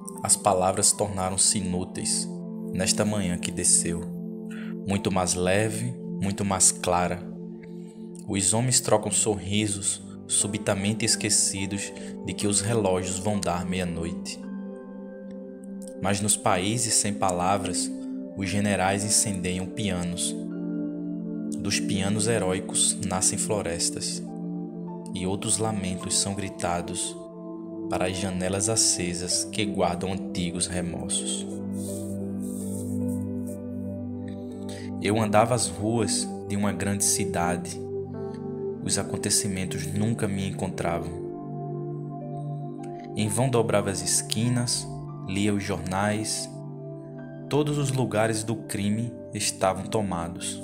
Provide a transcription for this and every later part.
As palavras tornaram-se inúteis nesta manhã que desceu, muito mais leve, muito mais clara. Os homens trocam sorrisos, subitamente esquecidos de que os relógios vão dar meia-noite. Mas nos países sem palavras, os generais incendeiam pianos. Dos pianos heróicos nascem florestas, e outros lamentos são gritados para as janelas acesas que guardam antigos remorsos. Eu andava as ruas de uma grande cidade. Os acontecimentos nunca me encontravam. Em vão dobrava as esquinas, lia os jornais. Todos os lugares do crime estavam tomados.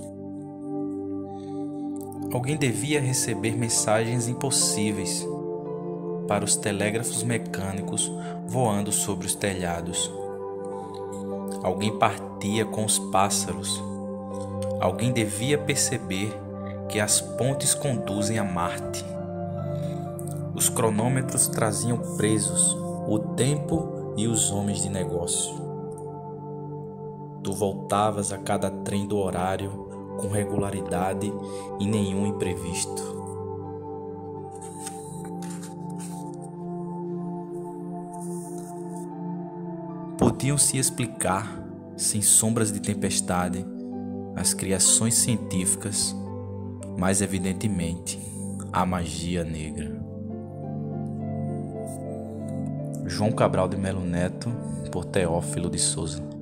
Alguém devia receber mensagens impossíveis para os telégrafos mecânicos voando sobre os telhados. Alguém partia com os pássaros. Alguém devia perceber que as pontes conduzem a Marte. Os cronômetros traziam presos o tempo e os homens de negócio. Tu voltavas a cada trem do horário com regularidade e nenhum imprevisto. Podiam-se explicar, sem sombras de tempestade, as criações científicas, mas evidentemente a magia negra. João Cabral de Melo Neto, por Teófilo de Souza.